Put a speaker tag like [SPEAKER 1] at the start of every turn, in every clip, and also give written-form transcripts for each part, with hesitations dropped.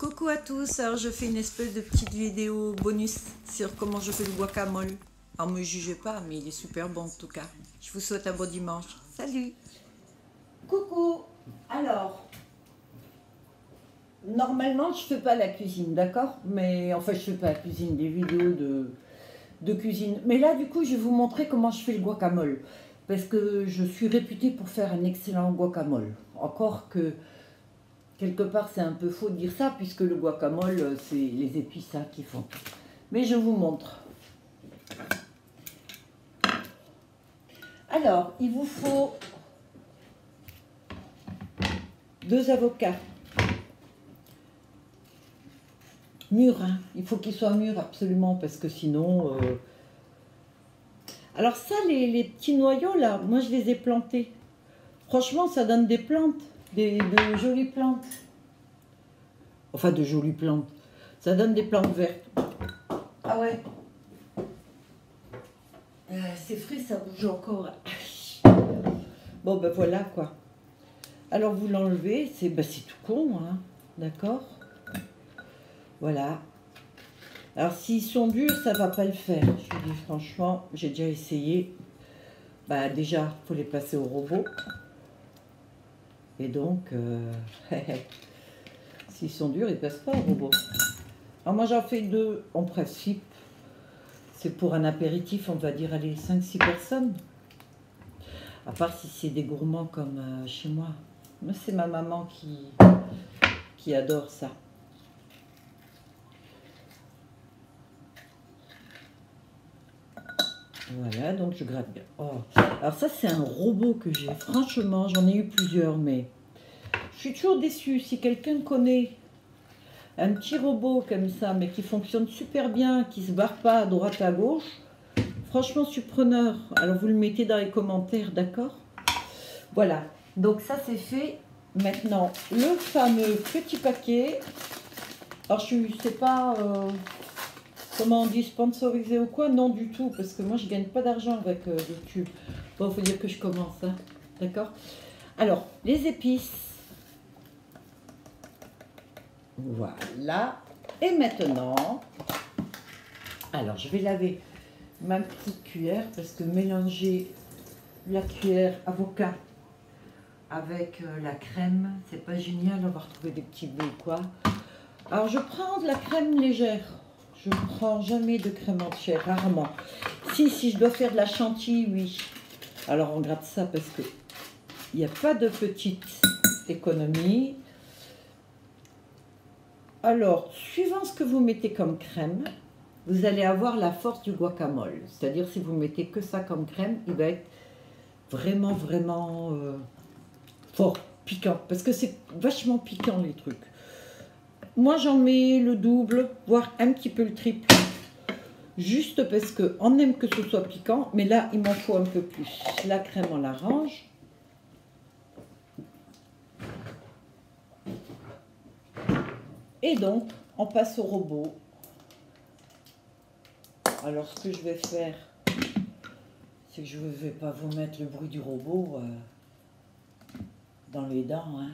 [SPEAKER 1] Coucou à tous, alors je fais une espèce de petite vidéo bonus sur comment je fais le guacamole. Alors me jugez pas, mais il est super bon en tout cas. Je vous souhaite un bon dimanche. Salut!
[SPEAKER 2] Coucou. Alors, normalement, je fais pas la cuisine, d'accord? Mais enfin, je fais pas la cuisine, des vidéos de cuisine. Mais là, du coup, je vais vous montrer comment je fais le guacamole. Parce que je suis réputée pour faire un excellent guacamole. Encore que, quelque part, c'est un peu faux de dire ça, puisque le guacamole, c'est les épices hein, qui font. Mais je vous montre. Alors, il vous faut 2 avocats. Mûrs, hein. Il faut qu'ils soient mûrs absolument, parce que sinon... Alors ça, les petits noyaux, là, moi je les ai plantés. Franchement, ça donne des plantes, de jolies plantes. Enfin, de jolies plantes. Ça donne des plantes vertes. Ah ouais. C'est frais, ça bouge encore. Bon, ben voilà, quoi. Alors, vous l'enlevez, c'est tout con, hein. D'accord? Voilà. Alors, s'ils sont durs, ça va pas le faire. Je vous dis franchement, j'ai déjà essayé. Bah, déjà, il faut les passer au robot. Et donc, s'ils sont durs, ils passent pas au robot. Alors, moi, j'en fais 2 en principe. C'est pour un apéritif, on va dire, allez, 5-6 personnes. À part si c'est des gourmands comme chez moi. Moi, c'est ma maman qui adore ça. Voilà, donc je gratte bien. Oh. Alors ça, c'est un robot que j'ai. Franchement, j'en ai eu plusieurs, mais je suis toujours déçue. Si quelqu'un connaît un petit robot comme ça, mais qui fonctionne super bien, qui se barre pas à droite à gauche, franchement, je suis preneur. Alors, vous le mettez dans les commentaires, d'accord? Voilà, donc ça, c'est fait. Maintenant, le fameux petit paquet. Alors, je ne sais pas... comment on dit, sponsorisé ou quoi? Non du tout, parce que moi je gagne pas d'argent avec YouTube. Bon, il faut dire que je commence, hein. D'accord? Alors, les épices. Voilà. Et maintenant, alors je vais laver ma petite cuillère, parce que mélanger la cuillère avocat avec la crème, c'est pas génial, on va retrouver des petits bouts ou quoi. Alors, je prends de la crème légère. Je ne prends jamais de crème entière, rarement. Si je dois faire de la chantilly, oui. Alors, on gratte ça parce que il n'y a pas de petite économie. Alors, suivant ce que vous mettez comme crème, vous allez avoir la force du guacamole. C'est-à-dire, si vous mettez que ça comme crème, il va être vraiment, vraiment fort, piquant. Parce que c'est vachement piquant, les trucs. Moi, j'en mets le double, voire un petit peu le triple. Juste parce qu'on aime que ce soit piquant, mais là, il m'en faut un peu plus. La crème, on la range. Et donc, on passe au robot. Alors, ce que je vais faire, c'est que je ne vais pas vous mettre le bruit du robot dans les dents, hein.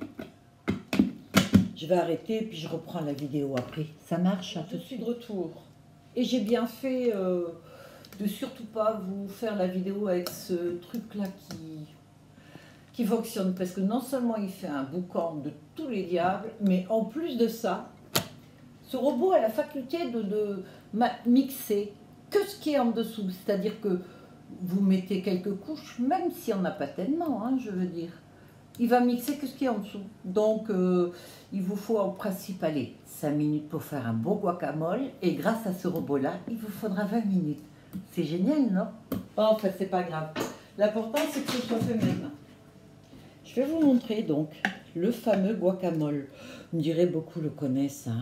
[SPEAKER 2] Je vais arrêter, puis je reprends la vidéo après. Ça marche, hein? Je suis de retour. Et j'ai bien fait de surtout pas vous faire la vidéo avec ce truc-là qui fonctionne. Parce que non seulement il fait un boucan de tous les diables, mais en plus de ça, ce robot a la faculté de mixer que ce qui est en dessous. C'est-à-dire que vous mettez quelques couches, même si on n'a pas tellement, hein, je veux dire. Il va mixer que ce qui est en dessous. Donc, il vous faut en principe, allez, 5 minutes pour faire un bon guacamole. Et grâce à ce robot-là, il vous faudra 20 minutes. C'est génial, non? Enfin, c'est pas grave. L'important, c'est que ce soit fait maintenant. Je vais vous montrer donc le fameux guacamole. Vous me direz, beaucoup le connaissent, hein.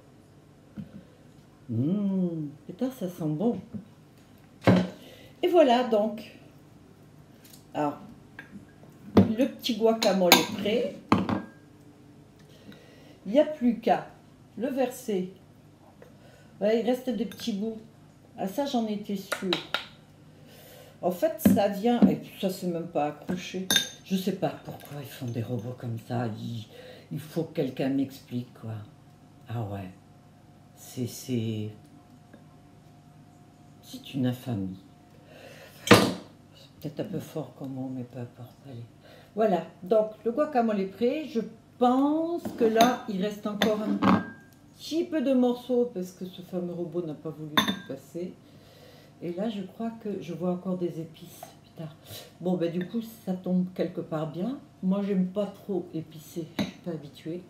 [SPEAKER 2] Putain, ça sent bon. Et voilà, donc. Alors, le petit guacamole est prêt. Il n'y a plus qu'à le verser. Voilà, il reste des petits bouts. Ah, ça, j'en étais sûre. En fait, ça vient... Et ça, c'est même pas accroché. Je sais pas pourquoi ils font des robots comme ça. Il faut que quelqu'un m'explique, quoi. Ah ouais. C'est une infamie. C'est peut-être un peu fort comme mot, mais peu importe. Allez. Voilà, donc le guacamole est prêt. Je pense que là, il reste encore un petit peu de morceaux parce que ce fameux robot n'a pas voulu tout passer. Et là, je crois que je vois encore des épices. Putain. Bon, ben du coup, ça tombe quelque part bien. Moi, j'aime pas trop épicé. Je suis pas habituée.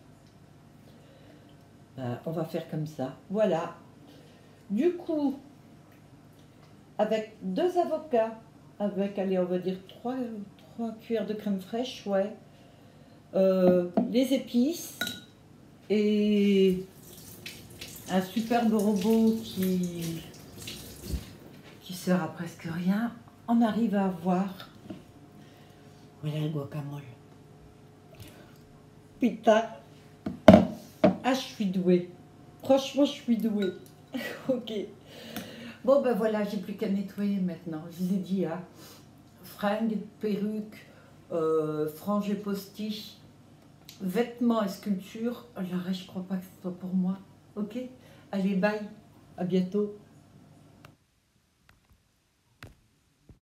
[SPEAKER 2] On va faire comme ça. Voilà. Du coup, avec 2 avocats, avec, allez, on va dire 3 cuillères de crème fraîche, ouais. Les épices et un superbe robot qui sert à presque rien. On arrive à avoir, voilà le guacamole. Putain, ah je suis douée, franchement je suis douée. Ok, bon ben voilà, j'ai plus qu'à nettoyer maintenant. Je vous ai dit, hein, fringues, perruques, franges et postiches, vêtements et sculptures. Le reste, je crois pas que ce soit pour moi. Ok, allez, bye, à bientôt.